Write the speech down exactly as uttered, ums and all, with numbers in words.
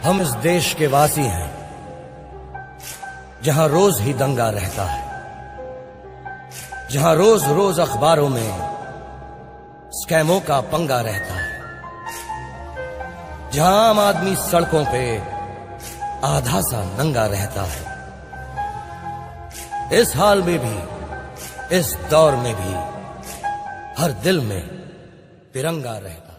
हम इस देश के वासी हैं जहां रोज ही दंगा रहता है, जहां रोज रोज अखबारों में स्कैमों का पंगा रहता है, जहां आम आदमी सड़कों पे आधा सा नंगा रहता है। इस हाल में भी, इस दौर में भी हर दिल में तिरंगा रहता है।